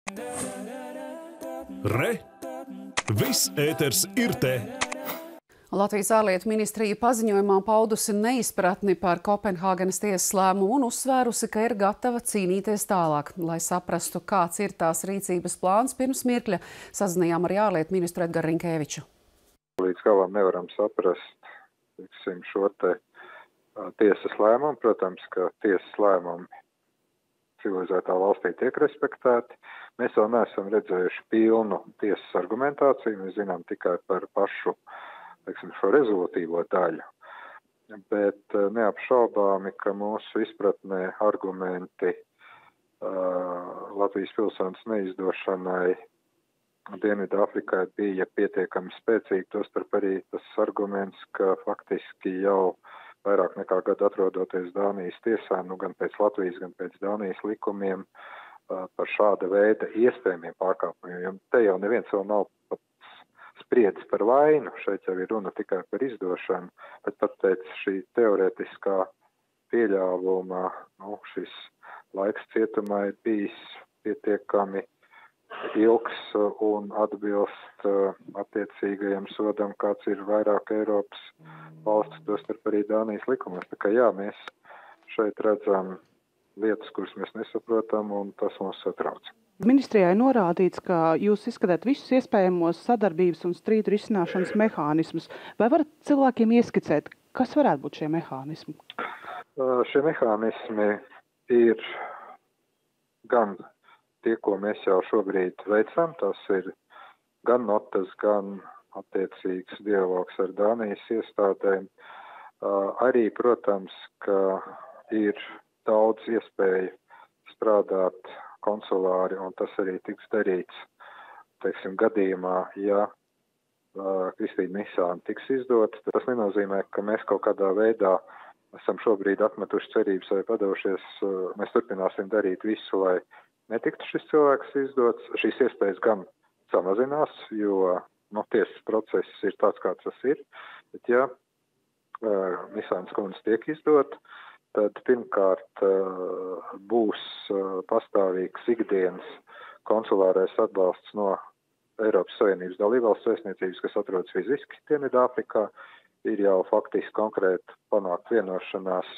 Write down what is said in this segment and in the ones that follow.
Re! Viss ēters ir te! Latvijas ārlietu ministrija paziņojumā paudusi neizpratni par Kopenhāgenas tiesas lēmumu un uzsvērusi, ka ir gatava cīnīties tālāk. Lai saprastu, kāds ir tās rīcības plāns, pirms mirkļa sazinājām arī ārlietu ministru Edgaru Rinkēviču. Līdz galam nevaram saprast šo te tiesas lēmumu. Protams, ka tiesas lēmumi civilizētā valstī tiek respektēti. Mēs vēl neesam redzējuši pilnu tiesas argumentāciju. Mēs zinām tikai par pašu šo rezolūtīvo daļu, bet neapšaubāmi, ka mūsu izpratnē argumenti Latvijas pilsonas neizdošanai Dienvidāfrikai bija pietiekami spēcīgi, tostarp arī tas arguments, ka faktiski jau vairāk nekā gadu atrodoties Dānijas tiesā, gan pēc Latvijas, gan pēc Dānijas likumiem par šāda veida iespējamiem pārkāpumiem, jo te jau neviens vēl nav spriedis par vainu, šeit jau ir runa tikai par izdošanu, bet pat pēc šī teorētiskā pieļāvuma, šis laiks cietumā ir bijis pietiekami ilgs un atbilst attiecīgajam sodam, kāds ir vairāk Eiropas valsts, tostarp arī Dānijas likumos. Tā kā jā, mēs šeit redzam lietas, kuras mēs nesaprotam, un tas mūs satrauc. Ministrijai norādīts, ka jūs izskatāt visus iespējamos sadarbības un strīdu risināšanas mehānismus. Vai varat cilvēkiem ieskicēt, kas varētu būt šie mehānismi? Šie mehānismi ir gan tie, ko mēs jau šobrīd veicam. Tas ir gan notas, gan attiecīgs dialogs ar Dānijas iestādēm. Arī, protams, ka ir daudz iespēju strādāt konsulāri, un tas arī tiks darīts, gadījumā, ja Kristīna Misāne tiks izdota. Tas nenozīmē, ka mēs kaut kādā veidā esam šobrīd atmetuši cerības vai padevušies. Mēs turpināsim darīt visu, lai netiktu šis cilvēks izdots. Šīs iespējas gan samazinās, jo tiesas process ir tāds, kāds tas ir. Bet ja Misānes kundze tiek izdot, tad pirmkārt būs pastāvīgs ikdienas konsulārais atbalsts no Eiropas Savienības dalībvalstu vēstniecības, kas atrodas fiziski Dienvidāfrikā. Ir jau faktiski konkrēti panākt vienošanās,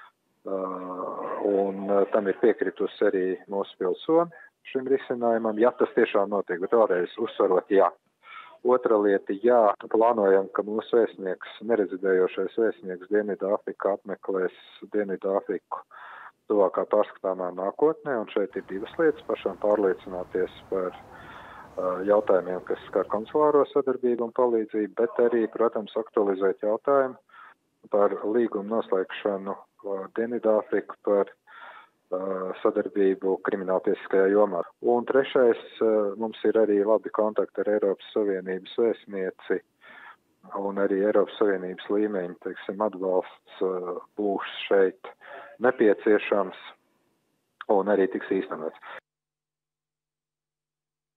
un tam ir piekritusi arī mūsu pilsoni šim risinājumam, ja tas tiešām notiek, bet vēlreiz uzsvarot, jā. Otra lieta, jā, plānojam, ka mūsu vēstnieks, nerezidējošais vēstnieks Dienvidāfrikā apmeklēs Dienvidāfriku tuvākā pārskatāmā nākotnē, un šeit ir divas lietas, pašām pārliecināties par jautājumiem, kas skar konsulāro sadarbību un palīdzību, bet arī, protams, aktualizēt jautājumu par līgumu noslēgšanu Dienvidāfriku par sadarbību krimināltiesiskajā jomā. Un trešais, mums ir arī labi kontakti ar Eiropas Savienības vēstnieci un arī Eiropas Savienības līmeņi, atbalsts būs šeit nepieciešams un arī tiks īstenots.